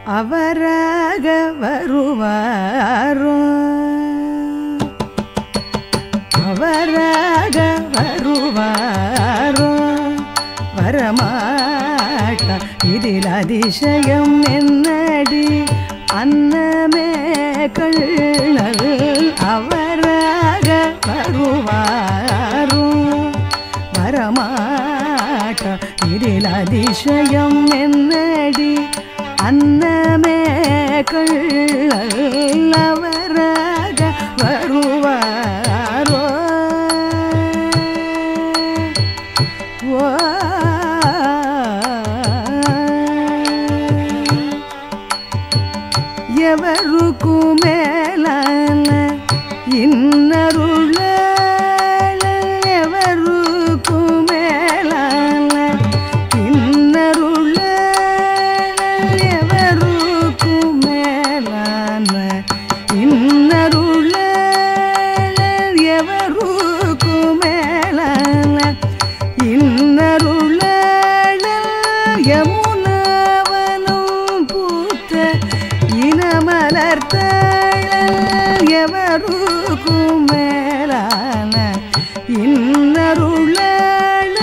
அவராக வருவாரோ அவராக வருவாரோ வரமாட்டா இதில் அதிசயம் என்னடி அன்னமே கள்ளல் அவராக வருவாரோ வரமாட்டா இதில் அதிசயம் என்னடி அன்னமே கள்ளல் அவராக வருவாரோ எவருக்கு மேலான இன்னருள எவருக்கு மேலான இன்னருள எவருக்கு மேலான இன்னருள எவருக்கு மேலான இன்னருள யமுனாவனும் பூத்த இனமலர்த்தழல் எவருக்கு மேலான இன்னருளல்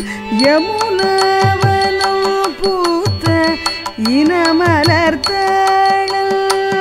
யமுனாவனும் பூத்த இனமலர்த்தழல்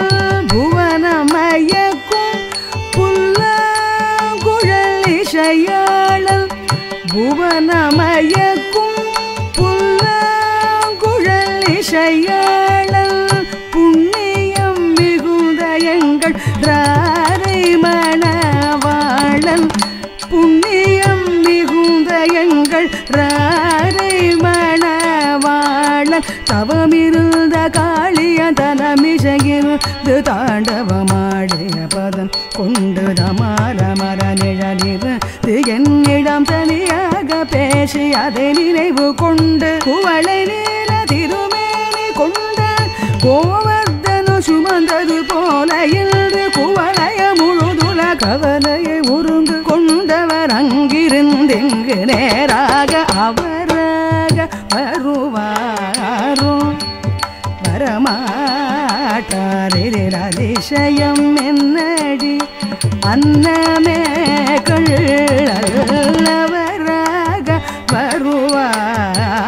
புவனமயக்கும் புல்லாங்குழல் இசையாளல் புவனமயக்கும் புல்லாங்குழல் இசையாளல் புண்ணியம் மிகுந்த எங்கள் ராரை மணவாளன் புண்ணியம் மிகுந்த எங்கள் ராரை மணவாளன் தவமிருந்த காளிய தனமிசையிருந்து தாண்டவமாடிய பதம் கொண்டு தமார மர நிழலிருந்து என்னிடம் தனியாக பேசி அதை நினைவு கொண்டு குவளை நீல திருமேனி கொண்ட கோவர்தனு சுமந்தது போல இன்று குவளைய முழுதுல கவலையை உருங்கு கொண்டவர் அங்கிருந்தெங்கு நேராக அவராக வருவாரோ வரமாட்டார் இதில் அதிசயம் என்னடி அன்னமே கள்ளல் அவராக வருவார்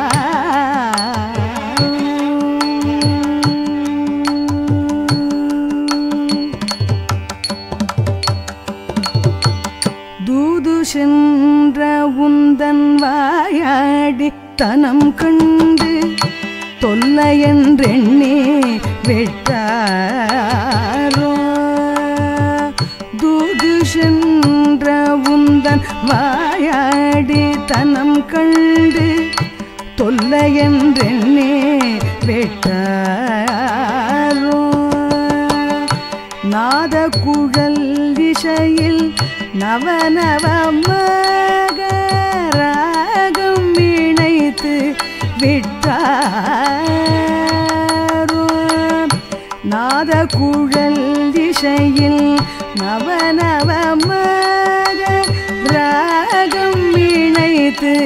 தூது சென்ற உந்தன் வாயாடி தனம் கண்டு தொல்லையென்றெண்ணி விட்டாரோ தூது சென்ற உந்தன் வாயாடி தனம் கண்டு தொல்லையென்றெண்ணி விட்டாரோ நாத குழல் இசையில் நவநவமாக ராகம் இணைத்து விட்டாரோ நாத குழல் இசையில் நவநவமாக ராகம் இணைத்து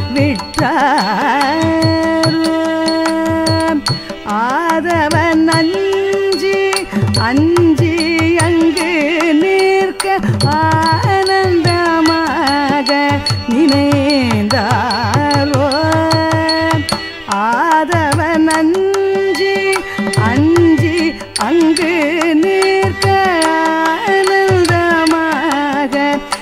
விட்டாரோ ஆதவன் அஞ்சி அஞ்சி அங்கு நிற்க ஆனந்தமாக நினைந்தாரோ ஆதவன் அஞ்சி அஞ்சி அங்கு நிற்க ஆனந்தமாக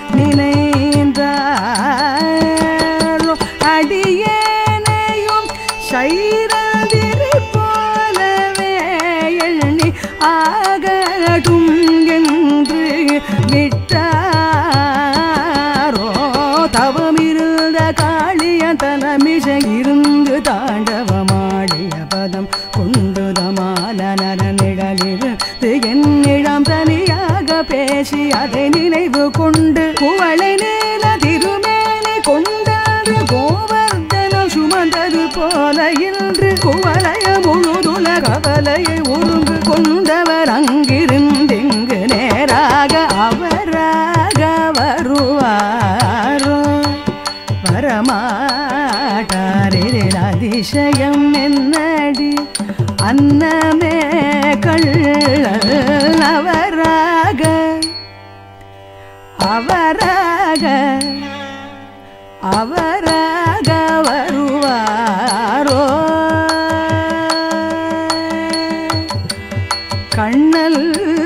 நினைந்தாரோ அடியேனையும் சைரதிரை போலவே எண்ணி ஆகட்டும் என்று விட்டாரோ தவமிருந்த காளிய தனமிசை இருந்து தாண்டவமாடிய பதம் கொண்டு தமாலன நிழலிருந்து என்னிடம் தனியாக பேசி அதை நினைவு கொண்டு குவளை நீல திருமேனி கொண்டாடு கோவர்தன சுமந்தது போல இன்று குவளைய முழுதுல கவலையை உருங்கு கொண்டவர் அங்கிருந்தெங்கு நேராக அவராக வருவாரோ வரமாட்டார் இதில் அதிசயம் என்னடி அன்னமே கள்ளல் அவராக அவராக அவராக வருவாரோ கண்ணல்